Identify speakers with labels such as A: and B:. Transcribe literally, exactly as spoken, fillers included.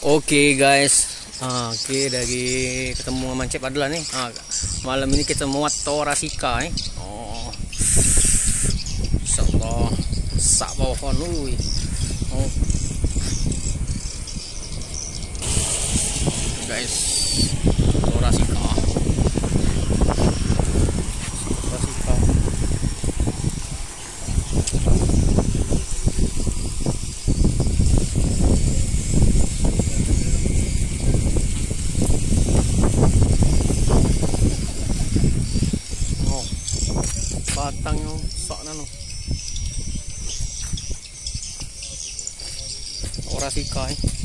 A: Oke guys, ah, oke dari ketemu sama Cep adalah nih. Ah, malam ini kita muat Thoracea nih. Oh, insyaallah sak bawah nuy. Oh, guys, Thoracea. Thoracea. Batang yung sok na no. Thoracea eh.